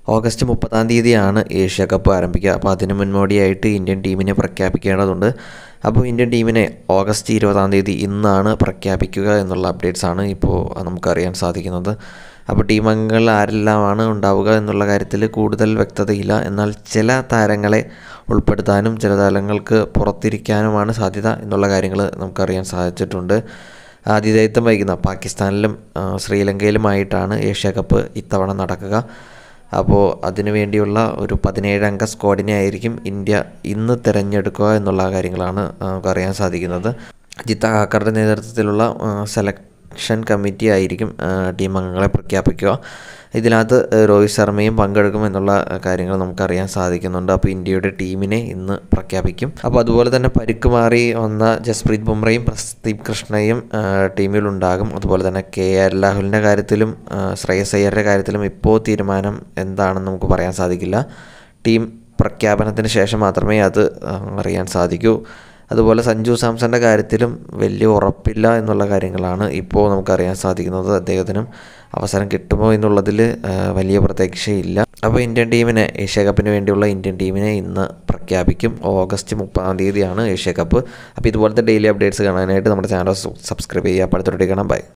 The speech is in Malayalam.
ഓഗസ്റ്റ് 30-ാം തീയതിയാണ് ഏഷ്യ കപ്പ് ആരംഭിക്കുക. അപ്പോൾ അതിന് മുന്നോടിയായിട്ട് ഇന്ത്യൻ ടീമിനെ പ്രഖ്യാപിക്കേണ്ടതുണ്ട്. അപ്പോൾ ഇന്ത്യൻ ടീമിനെ ഓഗസ്റ്റ് 20-ാം തീയതി ഇന്നാണ് പ്രഖ്യാപിക്കുക എന്നുള്ള അപ്ഡേറ്റ്സാണ് ഇപ്പോൾ നമുക്കറിയാൻ സാധിക്കുന്നത്. അപ്പോൾ ടീം അംഗങ്ങൾ ആരെല്ലാമാണ് ഉണ്ടാവുക എന്നുള്ള കാര്യത്തിൽ കൂടുതൽ വ്യക്തതയില്ല. എന്നാൽ ചില താരങ്ങളെ ഉൾപ്പെടുത്താനും ചില താരങ്ങൾക്ക് പുറത്തിരിക്കാനുമാണ് സാധ്യത എന്നുള്ള കാര്യങ്ങൾ നമുക്കറിയാൻ സാധിച്ചിട്ടുണ്ട്. ആതിഥേയത്വം വഹിക്കുന്ന പാകിസ്ഥാനിലും ശ്രീലങ്കയിലുമായിട്ടാണ് ഏഷ്യ കപ്പ് ഇത്തവണ നടക്കുക. അപ്പോൾ അതിനു വേണ്ടിയുള്ള ഒരു 17 അംഗ സ്ക്വാഡിനെ ആയിരിക്കും ഇന്ത്യ ഇന്ന് തിരഞ്ഞെടുക്കുക എന്നുള്ള കാര്യങ്ങളാണ് നമുക്കറിയാൻ സാധിക്കുന്നത്. അജിത് ആക്കറുടെ നേതൃത്വത്തിലുള്ള സെലക്ഷൻ കമ്മിറ്റി ആയിരിക്കും ടീം അംഗങ്ങളെ പ്രഖ്യാപിക്കുക. ഇതിനകത്ത് രോഹിത് ശർമ്മയും പങ്കെടുക്കും എന്നുള്ള കാര്യങ്ങൾ നമുക്കറിയാൻ സാധിക്കുന്നുണ്ട്. അപ്പോൾ ഇന്ത്യയുടെ ടീമിനെ ഇന്ന് പ്രഖ്യാപിക്കും. അപ്പോൾ അതുപോലെ തന്നെ പരിക്ക് മാറി വന്ന ജസ്പ്രീത് ബുംറയും പ്രസിദ്ധ് കൃഷ്ണയും ടീമിലുണ്ടാകും. അതുപോലെ തന്നെ KL രാഹുലിൻ്റെ കാര്യത്തിലും ശ്രേയസ് അയ്യരുടെ കാര്യത്തിലും ഇപ്പോൾ തീരുമാനം എന്താണെന്ന് നമുക്ക് പറയാൻ സാധിക്കില്ല. ടീം പ്രഖ്യാപനത്തിന് ശേഷം മാത്രമേ അത് അറിയാൻ സാധിക്കൂ. അതുപോലെ സഞ്ജു സാംസൻ്റെ കാര്യത്തിലും വലിയ ഉറപ്പില്ല എന്നുള്ള കാര്യങ്ങളാണ് ഇപ്പോൾ നമുക്കറിയാൻ സാധിക്കുന്നത്. അദ്ദേഹത്തിനും അവസരം കിട്ടുമോ എന്നുള്ളതിൽ വലിയ പ്രതീക്ഷയില്ല. അപ്പോൾ ഇന്ത്യൻ ടീമിനെ ഏഷ്യ കപ്പിന് വേണ്ടിയുള്ള ഇന്ത്യൻ ടീമിനെ ഇന്ന് പ്രഖ്യാപിക്കും. ഓഗസ്റ്റ് 30-ാം തീയതിയാണ് ഏഷ്യ കപ്പ്. അപ്പോൾ ഇതുപോലത്തെ ഡെയിലി അപ്ഡേറ്റ്സ് കാണാനായിട്ട് നമ്മുടെ ചാനൽ സബ്സ്ക്രൈബ് ചെയ്യുക. അപ്പോൾ അടുത്തൊരു കാണാം. ബൈ.